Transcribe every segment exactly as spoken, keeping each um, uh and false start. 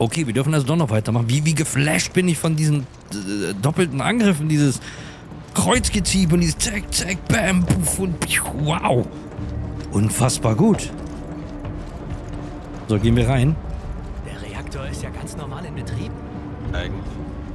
Okay, wir dürfen also doch noch weitermachen. Wie, wie geflasht bin ich von diesen äh, doppelten Angriffen, dieses Kreuzgezieher und dieses Zack, Zack, Bam, Puff und Piu, wow. Unfassbar gut. So, gehen wir rein. Der Reaktor ist ja ganz normal in Betrieb. Eigentlich.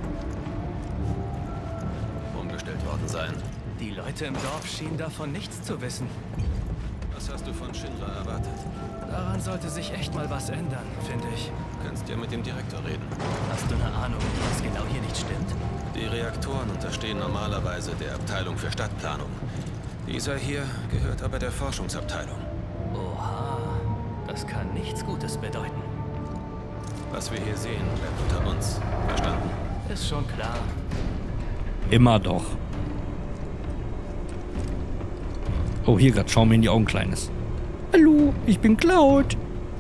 Umgestellt worden sein. Die Leute im Dorf schienen davon nichts zu wissen. Was hast du von Shinra erwartet? Daran sollte sich echt mal was ändern, finde ich. Du kannst ja mit dem Direktor reden. Hast du eine Ahnung, was genau hier nicht stimmt? Die Reaktoren unterstehen normalerweise der Abteilung für Stadtplanung. Dieser hier gehört aber der Forschungsabteilung. Oha, das kann nichts Gutes bedeuten. Was wir hier sehen, bleibt unter uns. Verstanden? Ist schon klar. Immer doch. Oh, hier gerade. Schau mir in die Augen, Kleines. Hallo, ich bin Cloud.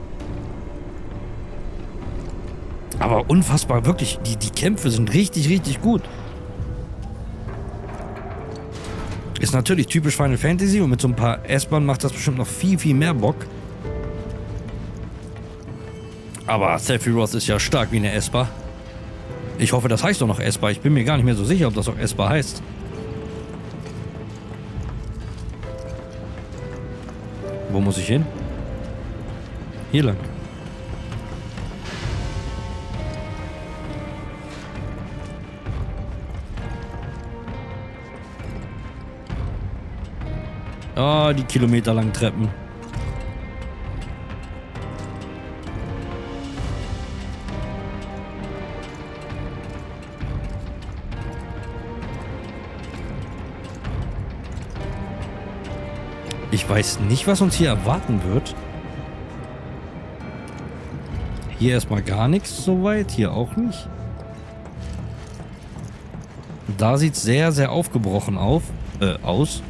Aber unfassbar, wirklich. Die, die Kämpfe sind richtig, richtig gut. Ist natürlich typisch Final Fantasy und mit so ein paar S-Bahn macht das bestimmt noch viel, viel mehr Bock. Aber Sephiroth ist ja stark wie eine Esper. Ich hoffe, das heißt doch noch Esper. Ich bin mir gar nicht mehr so sicher, ob das auch Esper heißt. Wo muss ich hin? Hier lang. Ah, die kilometerlangen Treppen. Ich weiß nicht, was uns hier erwarten wird. Hier erstmal gar nichts soweit. Hier auch nicht. Da sieht es sehr, sehr aufgebrochen auf, äh, aus.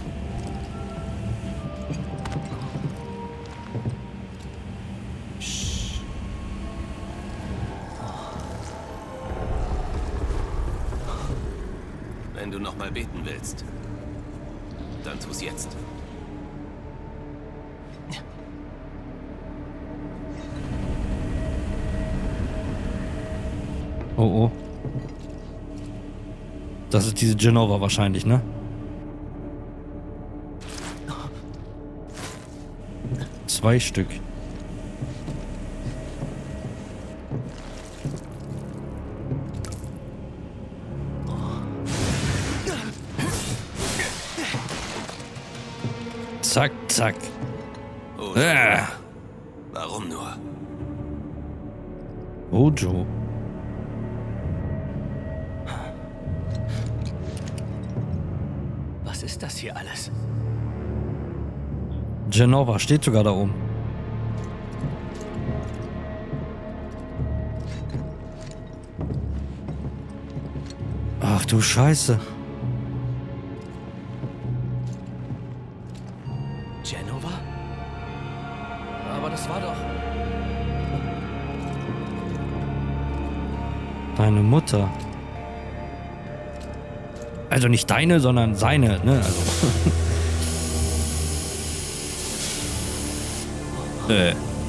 Wenn du noch mal beten willst, dann tu's jetzt. Oh, oh. Das ist diese Jenova wahrscheinlich, ne? Zwei Stück. Zack, zack. Oh, Ah. warum nur? Ojo. Was ist das hier alles? Jenova steht sogar da oben. Ach du Scheiße. Jenova? Aber das war doch... Deine Mutter. Also nicht deine, sondern seine, ne? Also. äh.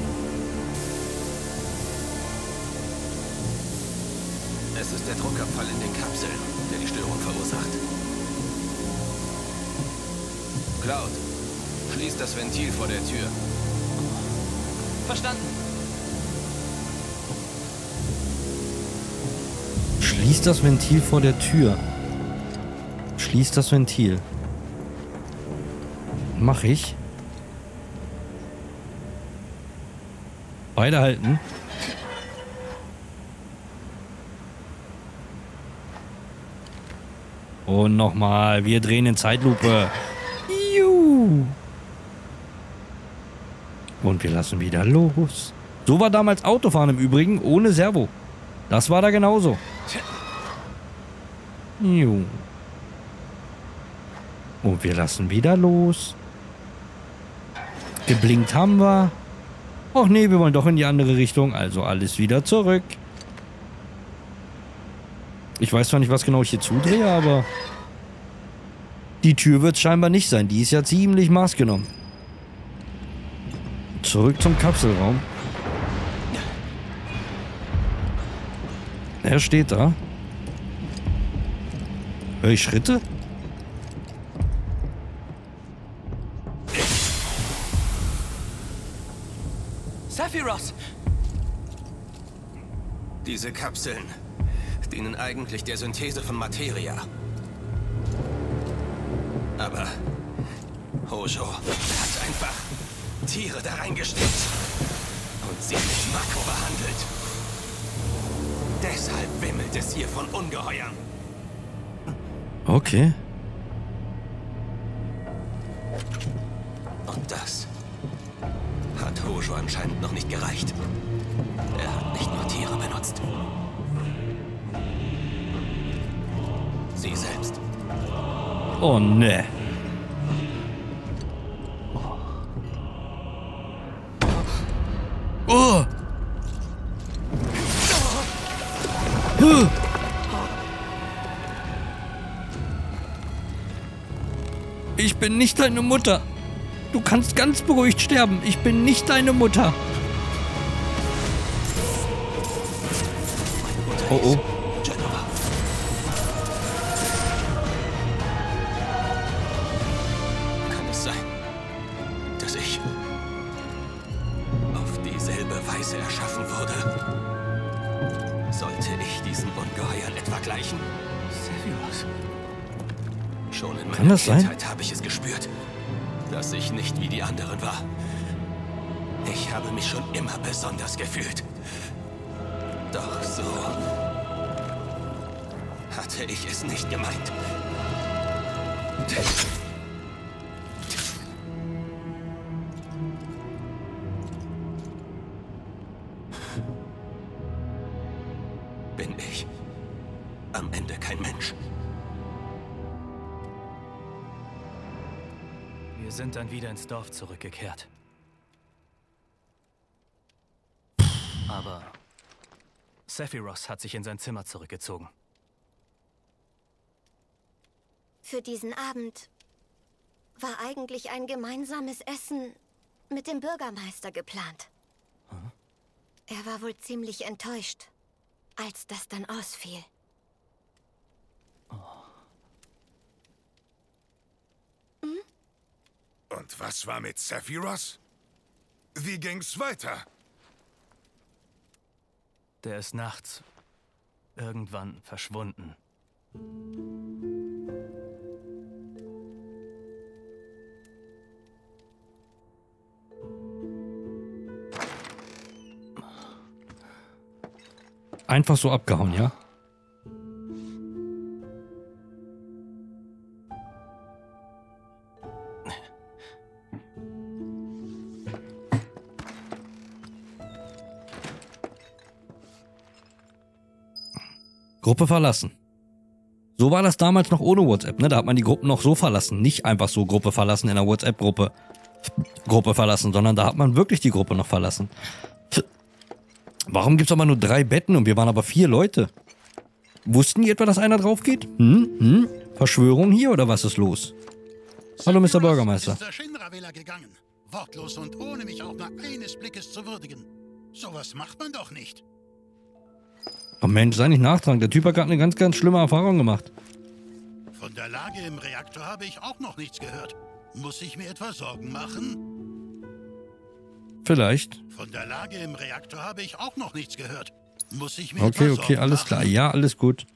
Es ist der Druckabfall in den Kapseln, der die Störung verursacht. Cloud, schließ das Ventil vor der Tür. Verstanden. Schließ das Ventil vor der Tür. Schließ das Ventil. Mach ich. Beide halten. Und nochmal. Wir drehen in Zeitlupe. Juhu. Und wir lassen wieder los. So war damals Autofahren im Übrigen, ohne Servo. Das war da genauso. Juhu. Und wir lassen wieder los. Geblinkt haben wir. Ach nee, wir wollen doch in die andere Richtung. Also alles wieder zurück. Ich weiß zwar nicht, was genau ich hier zudrehe, aber... Die Tür wird es scheinbar nicht sein. Die ist ja ziemlich maßgenommen. Zurück zum Kapselraum. Er steht da. Hör ich Schritte? Sephiroth! Diese Kapseln dienen eigentlich der Synthese von Materia. Aber Hojo hat einfach Tiere da reingesteckt und sie mit Mako behandelt. Deshalb wimmelt es hier von Ungeheuern. Okay. Und das hat Hojo anscheinend noch nicht gereicht. Er hat nicht nur Tiere benutzt. Sie selbst. Oh ne. Oh. Huh. Ich bin nicht deine Mutter. Du kannst ganz beruhigt sterben. Ich bin nicht deine Mutter. Oh oh. Kann es sein, dass ich auf dieselbe Weise erschaffen wurde? Sollte ich diesen Ungeheuern etwa gleichen? Sephiroth. Schon in Kann meiner das sein? Kindheit habe ich es gespürt, dass ich nicht wie die anderen war. Ich habe mich schon immer besonders gefühlt. Doch so hatte ich es nicht gemeint. Bin ich am Ende kein Mensch? Wir sind dann wieder ins Dorf zurückgekehrt. Aber Sephiroth hat sich in sein Zimmer zurückgezogen. Für diesen Abend war eigentlich ein gemeinsames Essen mit dem Bürgermeister geplant. Hm? Er war wohl ziemlich enttäuscht, als das dann ausfiel. Und was war mit Sephiroth? Wie ging's weiter? Der ist nachts irgendwann verschwunden. Einfach so abgehauen, ja? Gruppe verlassen. So war das damals noch ohne WhatsApp, ne? Da hat man die Gruppen noch so verlassen. Nicht einfach so Gruppe verlassen in der WhatsApp-Gruppe. Gruppe verlassen, sondern da hat man wirklich die Gruppe noch verlassen. Warum gibt es aber nur drei Betten und wir waren aber vier Leute? Wussten die etwa, dass einer drauf geht? Hm? Hm? Verschwörung hier oder was ist los? Hallo, Mister Bürgermeister. Ist zur Shinra-Villa gegangen. Wortlos und ohne mich auch nur eines Blickes zu würdigen. Sowas macht man doch nicht. Oh Mensch, sei nicht nachtragend. Der Typ hat gerade eine ganz, ganz schlimme Erfahrung gemacht. Von der Lage im Reaktor habe ich auch noch nichts gehört. Muss ich mir etwa Sorgen machen? Vielleicht. Von der Lage im Reaktor habe ich auch noch nichts gehört. Muss ich mir Okay, etwa okay, Sorgen alles machen? klar. Ja, alles gut.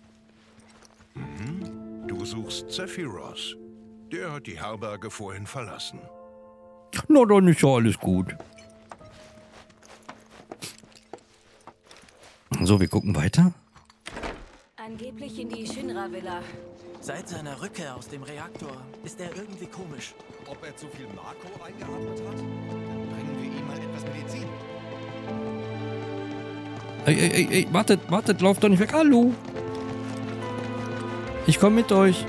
Du suchst Sephiroth. Der hat die Herberge vorhin verlassen. Na, dann ist ja alles gut. So, wir gucken weiter. Angeblich in die Shinra-Villa. Seit seiner Rückkehr aus dem Reaktor ist er irgendwie komisch. Ob er zu viel Mako eingeatmet hat? Dann bringen wir ihm mal etwas Medizin. Ey, ey, ey, ey, wartet, wartet, lauft doch nicht weg. Hallo. Ich komme mit euch.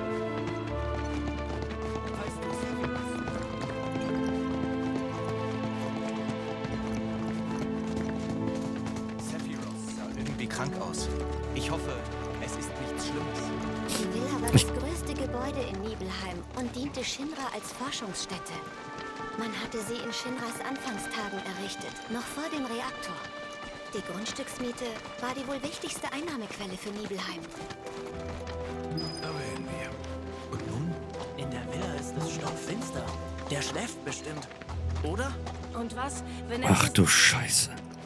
Sephiroth sah irgendwie krank aus. Ich hoffe, es ist nichts Schlimmes. Die Villa war das größte Gebäude in Nibelheim und diente Shinra als Forschungsstätte. Man hatte sie in Shinras Anfangstagen errichtet, noch vor dem Reaktor. Die Grundstücksmiete war die wohl wichtigste Einnahmequelle für Nibelheim. Erwähnen wir. Und nun? In der Villa ist es stockfinster. Der schläft bestimmt. Oder? Und was, wenn er... Ach du Scheiße.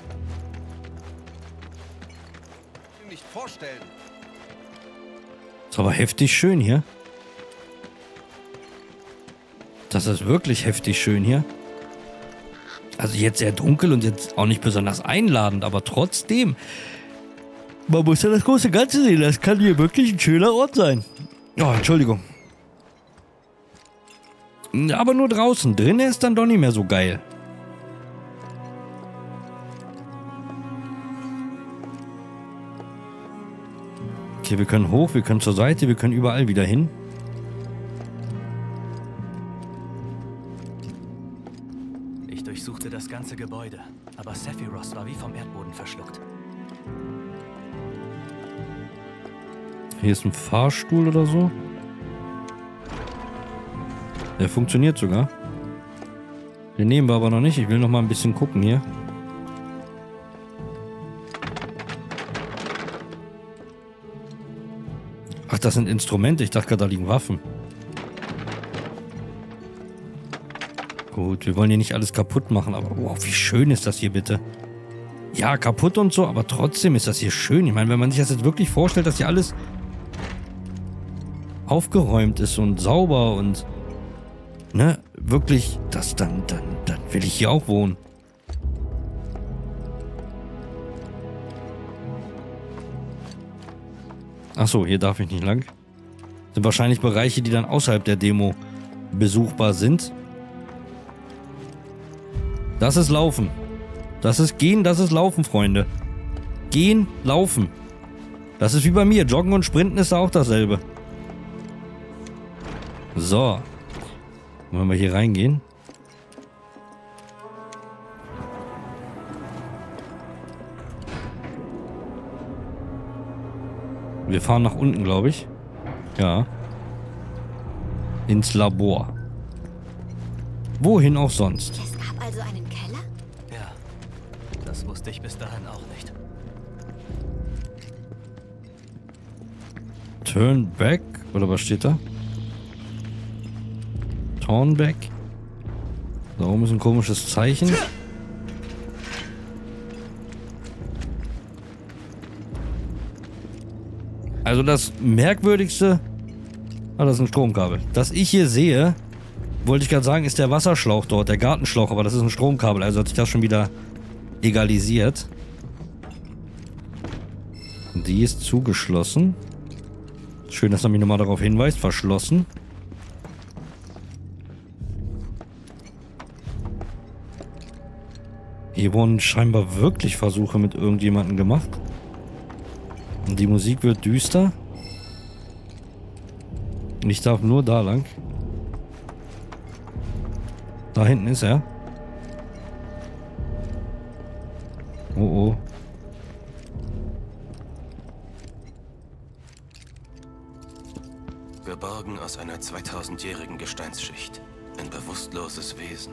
Nicht vorstellen. Ist aber heftig schön hier. Das ist wirklich heftig schön hier. Also jetzt sehr dunkel und jetzt auch nicht besonders einladend, aber trotzdem. Man muss ja das große Ganze sehen. Das kann hier wirklich ein schöner Ort sein. Oh, Entschuldigung. Aber nur draußen. Drinnen ist dann doch nicht mehr so geil. Okay, wir können hoch, wir können zur Seite, wir können überall wieder hin. Ich durchsuchte das ganze Gebäude, aber Sephiroth war wie vom Erdboden verschluckt. Hier ist ein Fahrstuhl oder so. Der funktioniert sogar. Den nehmen wir aber noch nicht. Ich will noch mal ein bisschen gucken hier. Ach, das sind Instrumente. Ich dachte gerade, da liegen Waffen. Gut, wir wollen hier nicht alles kaputt machen, aber wow, wie schön ist das hier bitte. Ja, kaputt und so, aber trotzdem ist das hier schön. Ich meine, wenn man sich das jetzt wirklich vorstellt, dass hier alles aufgeräumt ist und sauber und ne, wirklich, das dann, dann, dann will ich hier auch wohnen. Achso, hier darf ich nicht lang. Sind wahrscheinlich Bereiche, die dann außerhalb der Demo besuchbar sind. Das ist Laufen. Das ist Gehen, das ist Laufen, Freunde. Gehen, Laufen. Das ist wie bei mir. Joggen und Sprinten ist auch dasselbe. So. Wollen wir hier reingehen? Wir fahren nach unten, glaube ich. Ja. Ins Labor. Wohin auch sonst. Es gab also einen Keller? Ja, das wusste ich bis dahin auch nicht. Turn back? Oder was steht da? Turn back? Da oben ist ein komisches Zeichen. Also das merkwürdigste... Ah, das ist ein Stromkabel. Das ich hier sehe, wollte ich gerade sagen, ist der Wasserschlauch dort, der Gartenschlauch, aber das ist ein Stromkabel, also hat sich das schon wieder egalisiert. Die ist zugeschlossen. Schön, dass er mich nochmal darauf hinweist. Verschlossen. Hier wurden scheinbar wirklich Versuche mit irgendjemandem gemacht. Und die Musik wird düster. Und ich darf nur da lang. Da hinten ist er. Oh oh. Geborgen aus einer zweitausendjährigen Gesteinsschicht. Ein bewusstloses Wesen.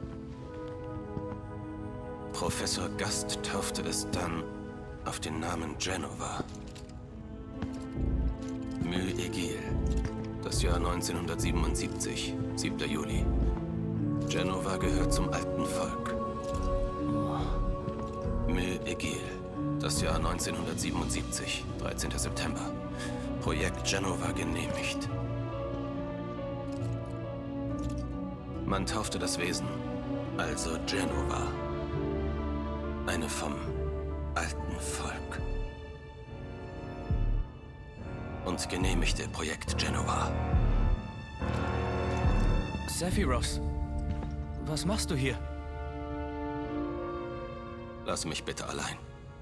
Professor Gast taufte es dann auf den Namen Jenova. Mü-Egil. Das Jahr neunzehnhundertsiebenundsiebzig, siebter Juli. Jenova gehört zum alten Volk. Mü-Egil. Das Jahr neunzehnhundertsiebenundsiebzig, dreizehnter September. Projekt Jenova genehmigt. Man taufte das Wesen, also Jenova. Eine vom alten Volk. Und genehmigte Projekt Jenova. Sephiroth, was machst du hier? Lass mich bitte allein.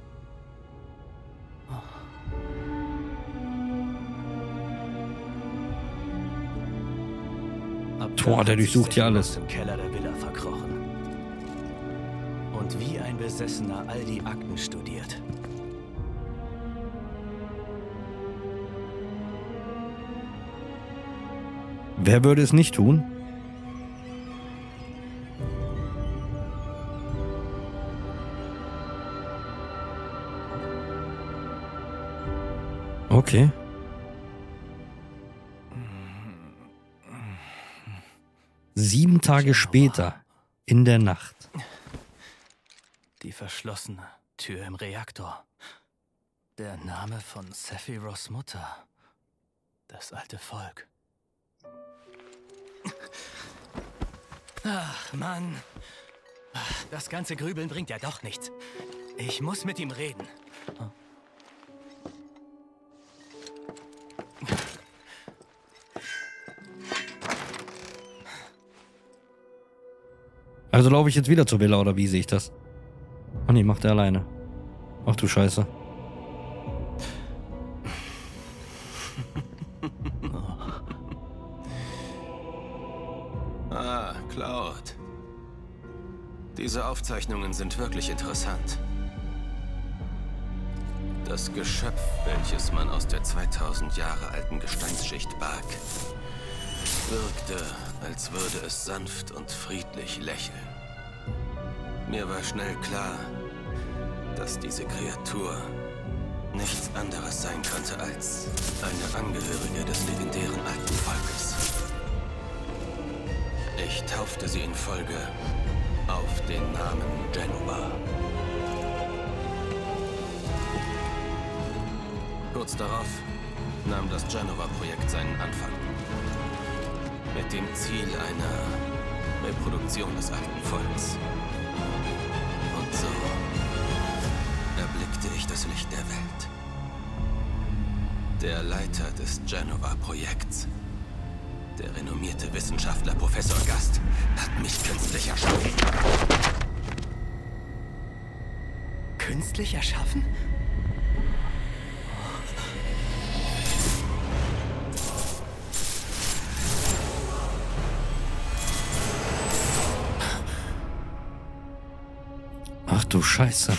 Boah, der durchsucht hier alles. Im Keller der Villa verkrochen. Und wie ein Besessener all die Akten studiert. Wer würde es nicht tun? Okay. Sieben Tage später, in der Nacht. Die verschlossene Tür im Reaktor. Der Name von Sephiroths Mutter. Das alte Volk. Ach, Mann. Das ganze Grübeln bringt ja doch nichts. Ich muss mit ihm reden. Also laufe ich jetzt wieder zur Villa, oder wie sehe ich das? Oh nee, macht er alleine. Ach du Scheiße. Ah, Cloud. Diese Aufzeichnungen sind wirklich interessant. Das Geschöpf, welches man aus der zweitausend Jahre alten Gesteinsschicht barg, wirkte, als würde es sanft und friedlich lächeln. Mir war schnell klar, dass diese Kreatur nichts anderes sein könnte als eine Angehörige des legendären alten Volkes. Ich taufte sie in Folge auf den Namen Jenova. Kurz darauf nahm das Jenova-Projekt seinen Anfang. Mit dem Ziel einer Reproduktion des alten Volks. Und so erblickte ich das Licht der Welt. Der Leiter des Jenova-Projekts, der renommierte Wissenschaftler Professor Gast, hat mich künstlich erschaffen. Künstlich erschaffen? Ach du Scheiße.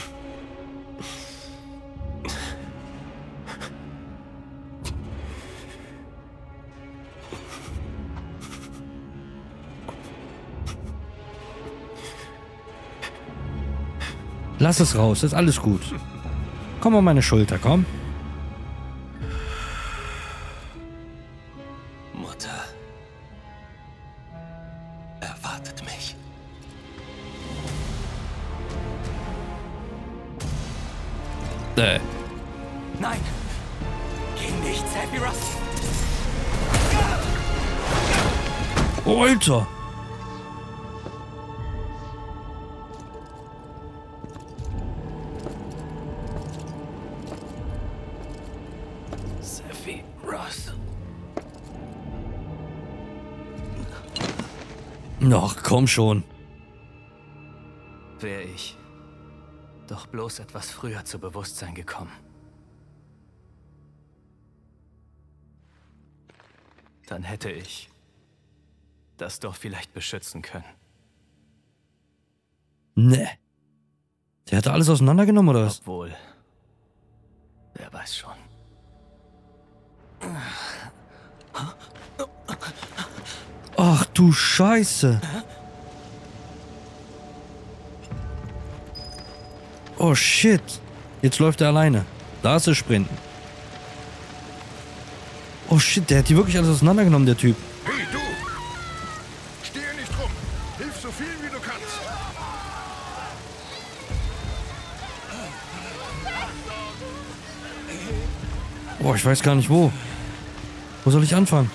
Lass es raus, ist alles gut. Komm auf meine Schulter, komm. Mutter erwartet mich. Äh. Nein! Geh nicht, Sephiroth! Oh, Alter! Sephiroth. Ach, komm schon. Wäre ich doch bloß etwas früher zu Bewusstsein gekommen. Dann hätte ich das doch vielleicht beschützen können. Nee. Der hatte alles auseinandergenommen, oder was? Obwohl, wer weiß schon. Ach du Scheiße. Oh shit. Jetzt läuft er alleine. Da ist er Sprinten. Oh shit, der hat die wirklich alles auseinandergenommen, der Typ. Hey, du! Stehe nicht rum. Hilf so viel, wie du kannst. Boah, ich weiß gar nicht wo. Wo soll ich anfangen?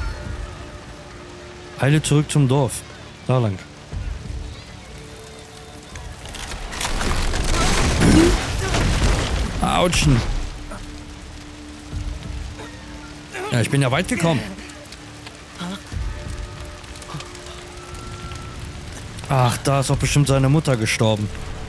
Eile zurück zum Dorf. Da lang. Autschen. Ja, ich bin ja weit gekommen. Ach, da ist doch bestimmt seine Mutter gestorben.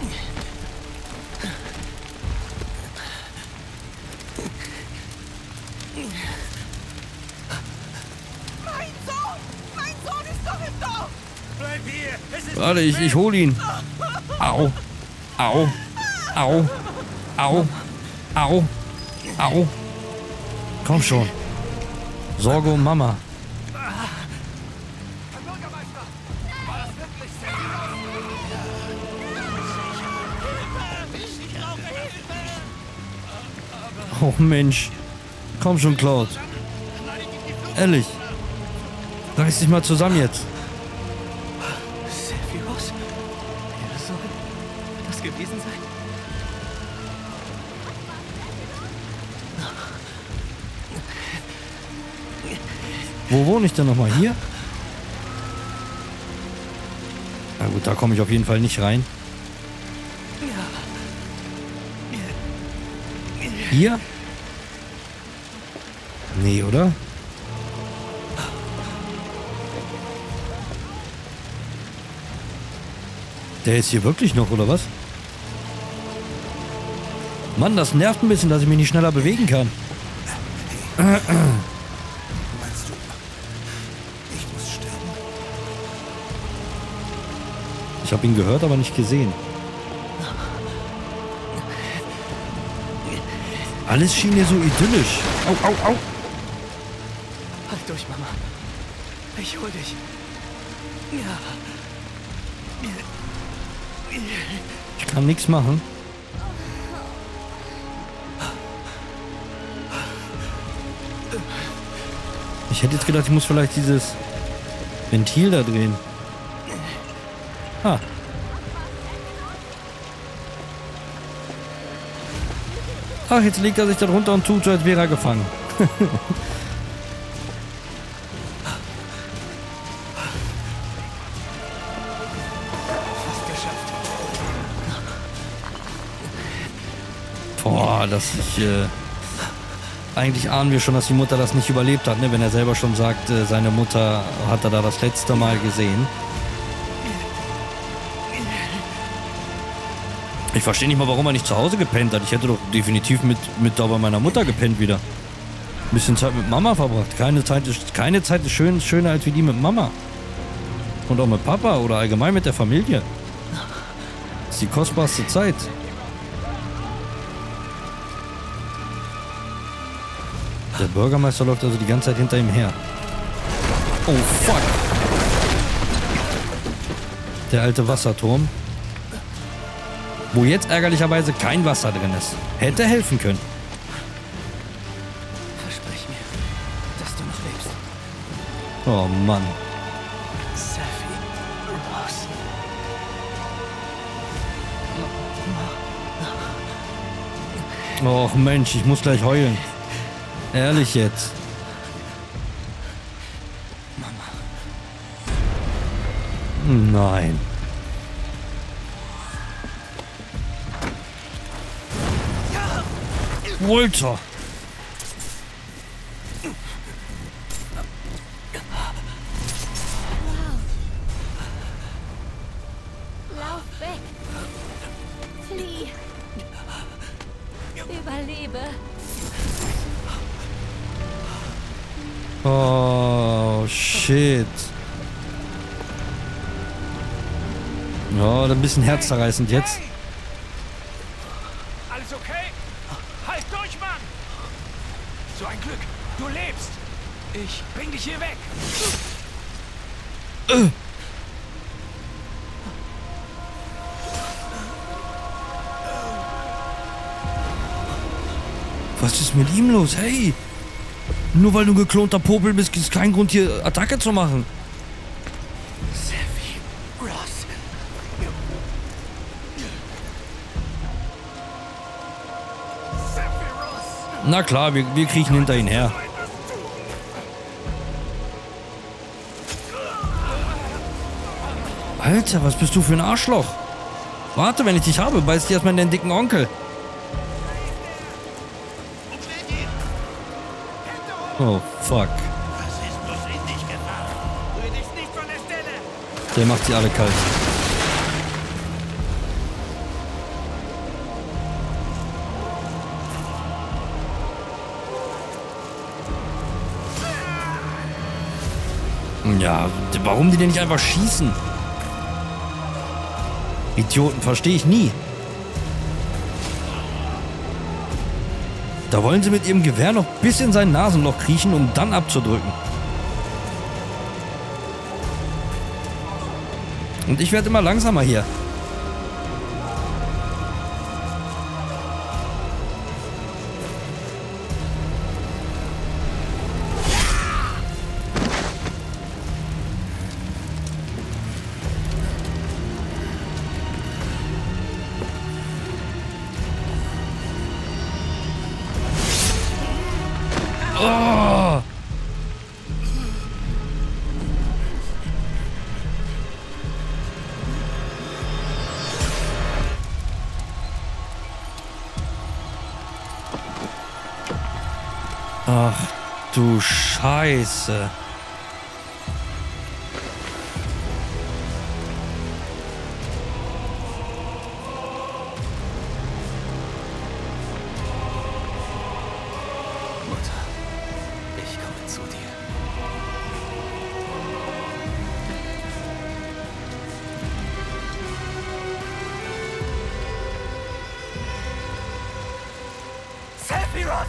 Mein Sohn! Mein Sohn ist doch im Dorf! Bleib hier! Es ist Warte, ich, ich hol ihn. Au. Au. Au. Au. Au. Au. Komm schon. Sorge um Mama. Oh Mensch. Komm schon, Cloud. Ehrlich. Reiß dich mal zusammen jetzt. Sephiroth? Wer soll das gewesen sein? Wo wohne ich denn nochmal? Hier? Na gut, da komme ich auf jeden Fall nicht rein. Hier? Nee, oder? Der ist hier wirklich noch, oder was? Mann, das nervt ein bisschen, dass ich mich nicht schneller bewegen kann. Meinst du, ich muss sterben? Ich habe ihn gehört, aber nicht gesehen. Alles schien mir so idyllisch. Au, au, au. Halt durch, Mama. Ich hol dich. Ja. Ich kann nichts machen. Ich hätte jetzt gedacht, ich muss vielleicht dieses Ventil da drehen. Ah. Ach, jetzt legt er sich da drunter und tut so, als wäre er gefangen. Boah, das ich, äh, eigentlich ahnen wir schon, dass die Mutter das nicht überlebt hat, ne? Wenn er selber schon sagt, äh, seine Mutter hat er da das letzte Mal gesehen. Ich verstehe nicht mal, warum er nicht zu Hause gepennt hat. Ich hätte doch definitiv mit, mit da bei meiner Mutter gepennt wieder. Ein bisschen Zeit mit Mama verbracht. Keine Zeit ist, keine Zeit ist schön, schöner als wie die mit Mama. Und auch mit Papa oder allgemein mit der Familie. Das ist die kostbarste Zeit. Der Bürgermeister läuft also die ganze Zeit hinter ihm her. Oh, fuck. Der alte Wasserturm. Wo jetzt ärgerlicherweise kein Wasser drin ist. Hätte helfen können. Versprich mir, dass du noch lebst. Oh Mann. Sephiroth. Och Mensch, ich muss gleich heulen. Ehrlich jetzt. Mama. Nein. Walter. Lauf weg. Flieh. Überlebe. Oh, shit. Ja, ein bisschen herzzerreißend jetzt. Alles okay? Halt durch, Mann! So ein Glück, du lebst! Ich bring dich hier weg! Äh. Was ist mit ihm los? Hey! Nur weil du ein geklonter Popel bist, ist kein Grund, hier Attacke zu machen. Sephiroth. Na klar, wir, wir kriechen hinter ihn her. Alter, was bist du für ein Arschloch? Warte, wenn ich dich habe, beiß dich erstmal in den dicken Onkel. Oh, fuck. Der macht sie alle kalt. Ja, warum die denn nicht einfach schießen? Idioten, verstehe ich nie. Da wollen sie mit ihrem Gewehr noch bis in sein Nasenloch kriechen, um dann abzudrücken. Und ich werde immer langsamer hier. Oh! Ach du Scheiße. Sephiroth!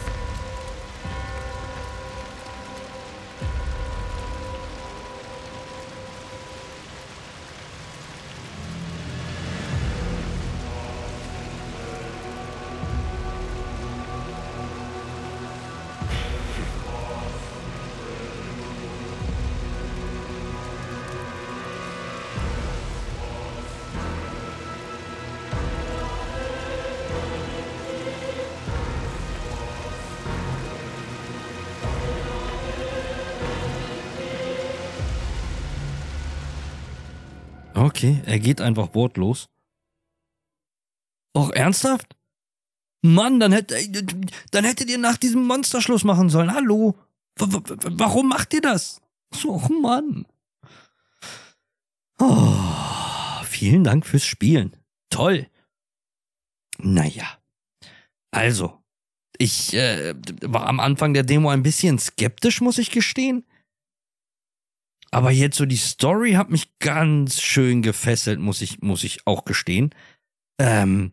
Okay, er geht einfach wortlos. Och, ernsthaft? Mann, dann, hätt, dann hättet ihr nach diesem Monster Schluss machen sollen. Hallo? W w warum macht ihr das? So, oh Mann. Oh, vielen Dank fürs Spielen. Toll. Naja. Also, ich äh, war am Anfang der Demo ein bisschen skeptisch, muss ich gestehen. Aber jetzt so die Story hat mich ganz schön gefesselt, muss ich, muss ich auch gestehen. Ähm,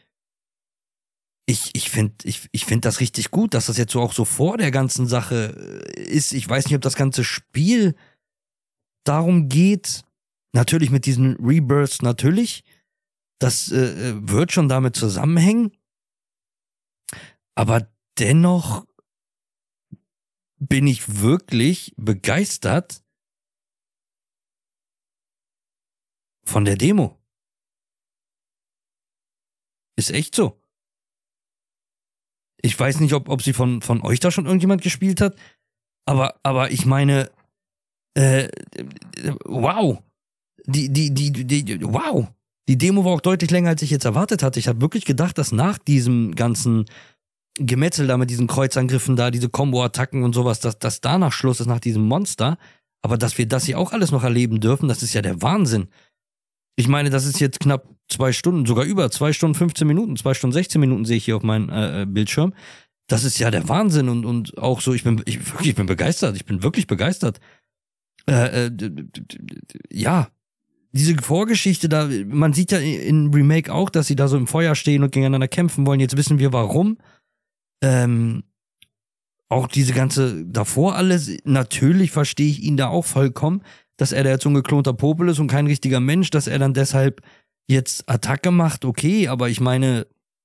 ich ich finde ich, ich find das richtig gut, dass das jetzt so auch so vor der ganzen Sache ist. Ich weiß nicht, ob das ganze Spiel darum geht. Natürlich mit diesen Rebirths, natürlich. Das äh, wird schon damit zusammenhängen. Aber dennoch bin ich wirklich begeistert von der Demo. Ist echt so. Ich weiß nicht, ob, ob sie von, von euch da schon irgendjemand gespielt hat, aber, aber ich meine, äh, wow. Die, die, die, die, wow. Die Demo war auch deutlich länger, als ich jetzt erwartet hatte. Ich habe wirklich gedacht, dass nach diesem ganzen Gemetzel da mit diesen Kreuzangriffen da, diese Combo-Attacken und sowas, dass, dass danach Schluss ist nach diesem Monster. Aber dass wir das hier auch alles noch erleben dürfen, das ist ja der Wahnsinn. Ich meine, das ist jetzt knapp zwei Stunden, sogar über zwei Stunden fünfzehn Minuten, zwei Stunden sechzehn Minuten sehe ich hier auf meinem äh, Bildschirm. Das ist ja der Wahnsinn und, und auch so, ich bin, ich, wirklich, ich bin begeistert, ich bin wirklich begeistert. Äh, äh, ja, diese Vorgeschichte da, man sieht ja in Remake auch, dass sie da so im Feuer stehen und gegeneinander kämpfen wollen. Jetzt wissen wir warum. Ähm, auch diese ganze davor alles, natürlich verstehe ich ihn da auch vollkommen, dass er da jetzt so ein geklonter Popel ist und kein richtiger Mensch, dass er dann deshalb jetzt Attacke macht, okay, aber ich meine,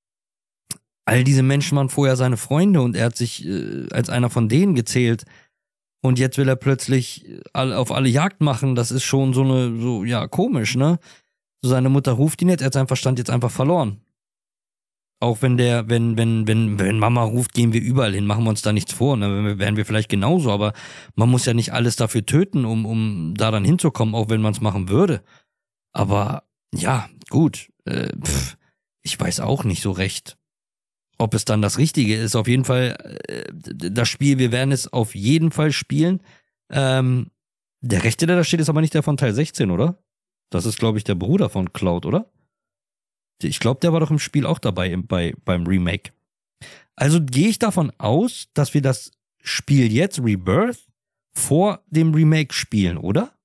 all diese Menschen waren vorher seine Freunde und er hat sich äh, als einer von denen gezählt und jetzt will er plötzlich all, auf alle Jagd machen, das ist schon so eine, so, ja, komisch, ne? So seine Mutter ruft ihn jetzt, er hat seinen Verstand jetzt einfach verloren. Auch wenn der, wenn, wenn, wenn, wenn Mama ruft, gehen wir überall hin, machen wir uns da nichts vor, ne? Wären wir vielleicht genauso, aber man muss ja nicht alles dafür töten, um, um da dann hinzukommen, auch wenn man es machen würde. Aber ja, gut, äh, pff, ich weiß auch nicht so recht, ob es dann das Richtige ist. Auf jeden Fall, äh, das Spiel, wir werden es auf jeden Fall spielen. Ähm, der Rechte, der da steht, ist aber nicht der von Teil sechzehn, oder? Das ist, glaube ich, der Bruder von Cloud, oder? Ich glaube, der war doch im Spiel auch dabei im, bei, beim Remake. Also gehe ich davon aus, dass wir das Spiel jetzt, Rebirth, vor dem Remake spielen, oder?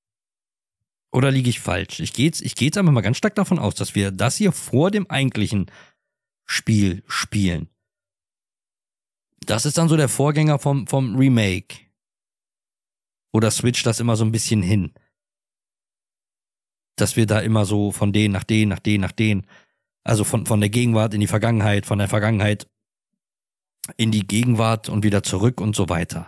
Oder liege ich falsch? Ich gehe jetzt, ich gehe jetzt einfach mal ganz stark davon aus, dass wir das hier vor dem eigentlichen Spiel spielen. Das ist dann so der Vorgänger vom, vom Remake. Oder switcht das immer so ein bisschen hin? Dass wir da immer so von denen nach denen, nach denen, nach denen, also von, von der Gegenwart in die Vergangenheit, von der Vergangenheit in die Gegenwart und wieder zurück und so weiter.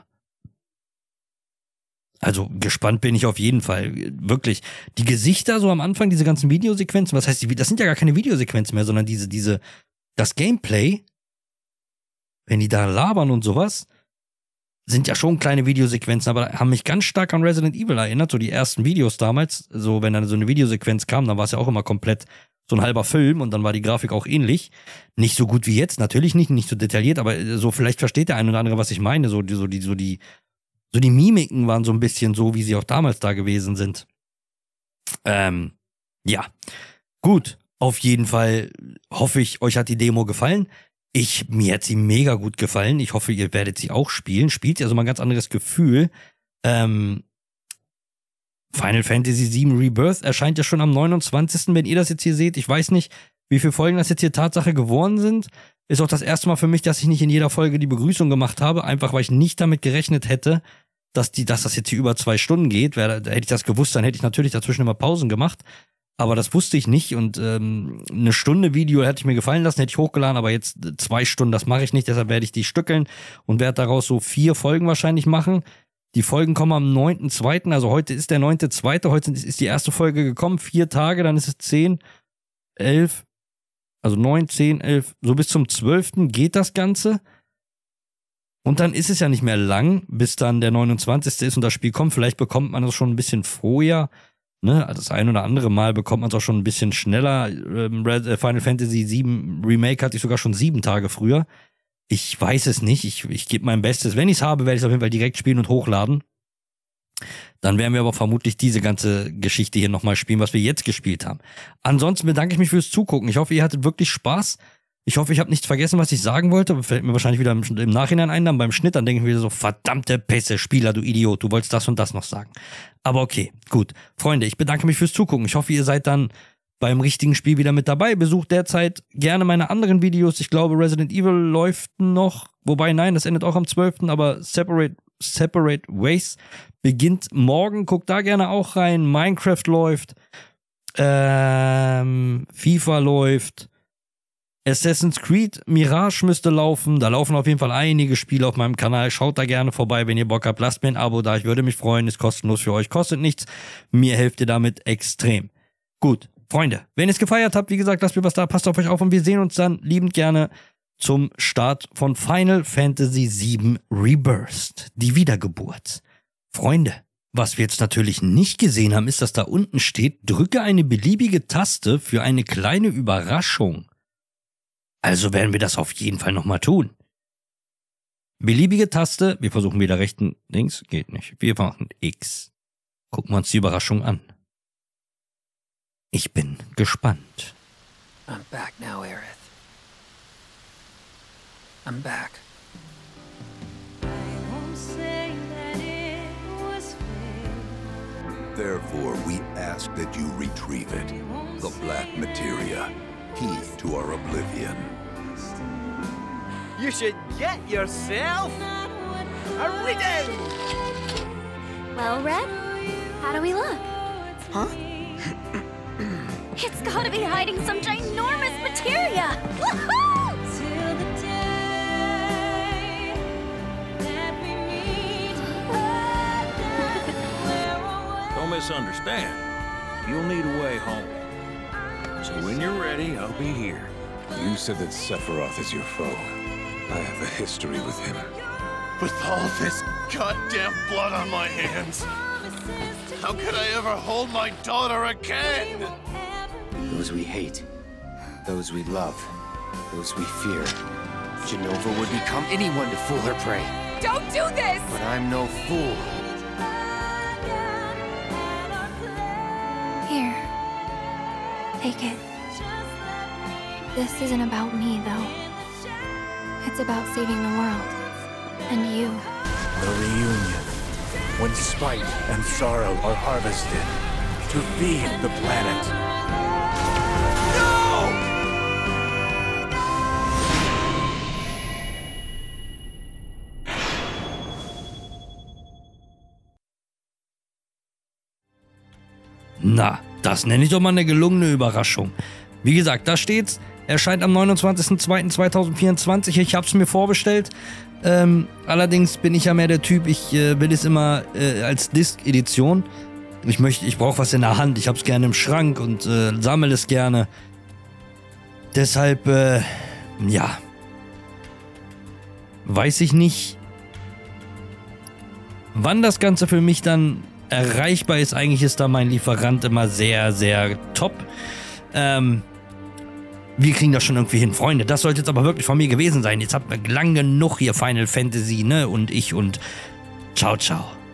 Also gespannt bin ich auf jeden Fall. Wirklich, die Gesichter so am Anfang, diese ganzen Videosequenzen, was heißt, die, das sind ja gar keine Videosequenzen mehr, sondern diese, diese, das Gameplay, wenn die da labern und sowas, sind ja schon kleine Videosequenzen, aber haben mich ganz stark an Resident Evil erinnert, so die ersten Videos damals, so wenn dann so eine Videosequenz kam, dann war es ja auch immer komplett so ein halber Film und dann war die Grafik auch ähnlich. Nicht so gut wie jetzt, natürlich nicht, nicht so detailliert, aber so vielleicht versteht der ein oder andere, was ich meine, so die, so die, so die, so die Mimiken waren so ein bisschen so, wie sie auch damals da gewesen sind. Ähm, ja, gut, auf jeden Fall hoffe ich, euch hat die Demo gefallen. Ich, mir hat sie mega gut gefallen. Ich hoffe, ihr werdet sie auch spielen. Spielt ja so mal ein ganz anderes Gefühl. Ähm, Final Fantasy sieben Rebirth erscheint ja schon am neunundzwanzigsten Wenn ihr das jetzt hier seht. Ich weiß nicht, wie viele Folgen das jetzt hier Tatsache geworden sind. Ist auch das erste Mal für mich, dass ich nicht in jeder Folge die Begrüßung gemacht habe. Einfach, weil ich nicht damit gerechnet hätte, dass, die, dass das jetzt hier über zwei Stunden geht. Wär, hätte ich das gewusst, dann hätte ich natürlich dazwischen immer Pausen gemacht. Aber das wusste ich nicht und ähm, eine Stunde Video hätte ich mir gefallen lassen, hätte ich hochgeladen, aber jetzt zwei Stunden, das mache ich nicht, deshalb werde ich die stückeln und werde daraus so vier Folgen wahrscheinlich machen. Die Folgen kommen am neunten zweiten Also heute ist der neunte zweite Heute ist die erste Folge gekommen, vier Tage, dann ist es zehn, elf, also neun, zehn, elf, so bis zum zwölften geht das Ganze. Und dann ist es ja nicht mehr lang, bis dann der neunundzwanzigste ist und das Spiel kommt. Vielleicht bekommt man das schon ein bisschen vorher. Ne, also das ein oder andere Mal bekommt man es auch schon ein bisschen schneller. Final Fantasy sieben Remake hatte ich sogar schon sieben Tage früher. Ich weiß es nicht. Ich, ich gebe mein Bestes. Wenn ich es habe, werde ich es auf jeden Fall direkt spielen und hochladen. Dann werden wir aber vermutlich diese ganze Geschichte hier nochmal spielen, was wir jetzt gespielt haben. Ansonsten bedanke ich mich fürs Zugucken. Ich hoffe, ihr hattet wirklich Spaß. Ich hoffe, ich habe nichts vergessen, was ich sagen wollte. Fällt mir wahrscheinlich wieder im, im Nachhinein ein, dann beim Schnitt, dann denke ich mir wieder so, verdammte Pässe, Spieler, du Idiot, du wolltest das und das noch sagen. Aber okay, gut. Freunde, ich bedanke mich fürs Zugucken. Ich hoffe, ihr seid dann beim richtigen Spiel wieder mit dabei. Besucht derzeit gerne meine anderen Videos. Ich glaube, Resident Evil läuft noch. Wobei, nein, das endet auch am zwölften Aber Separate, Separate Ways beginnt morgen. Guckt da gerne auch rein. Minecraft läuft. Ähm, FIFA läuft. Assassin's Creed Mirage müsste laufen. Da laufen auf jeden Fall einige Spiele auf meinem Kanal. Schaut da gerne vorbei, wenn ihr Bock habt. Lasst mir ein Abo da. Ich würde mich freuen. Ist kostenlos für euch. Kostet nichts. Mir helft ihr damit extrem. Gut, Freunde. Wenn ihr es gefeiert habt, wie gesagt, lasst mir was da. Passt auf euch auf und wir sehen uns dann liebend gerne zum Start von Final Fantasy sieben Rebirth. Die Wiedergeburt. Freunde, was wir jetzt natürlich nicht gesehen haben, ist, dass da unten steht, drücke eine beliebige Taste für eine kleine Überraschung. Also werden wir das auf jeden Fall nochmal tun. Beliebige Taste, wir versuchen wieder rechten, links, geht nicht. Wir machen X. Gucken wir uns die Überraschung an. Ich bin gespannt. I'm back now, Aerith. I'm back. Therefore, we ask that you retrieve it, the Black Materia, key to our oblivion. You should get yourself a reading! Well, Red, how do we look? Huh? It's gotta be hiding some ginormous materia! Woohoo! Don't misunderstand. You'll need a way home. So when you're ready, I'll be here. You said that Sephiroth is your foe. I have a history with him. With all this goddamn blood on my hands, how could I ever hold my daughter again? Those we hate, those we love, those we fear. Jenova would become anyone to fool her prey. Don't do this! But I'm no fool. Here. Take it. This isn't about me, though. It's about saving the world. And you. The reunion. When spite and sorrow are harvested to feed the planet. No! Na, das nenne ich doch mal eine gelungene Überraschung. Wie gesagt, da steht's. Erscheint am neunundzwanzigsten zweiten zweitausendvierundzwanzig. Ich hab's mir vorbestellt. Ähm, allerdings bin ich ja mehr der Typ, ich äh, will es immer äh, als Disc-Edition. Ich möchte, ich brauche was in der Hand. Ich hab's gerne im Schrank und äh, sammle es gerne. Deshalb, äh, ja. Weiß ich nicht, Wann das Ganze für mich dann erreichbar ist, eigentlich ist da mein Lieferant immer sehr, sehr top. Ähm, wir kriegen das schon irgendwie hin, Freunde. Das sollte jetzt aber wirklich von mir gewesen sein. Jetzt habt ihr lang genug hier Final Fantasy, ne? Und ich und ciao, ciao.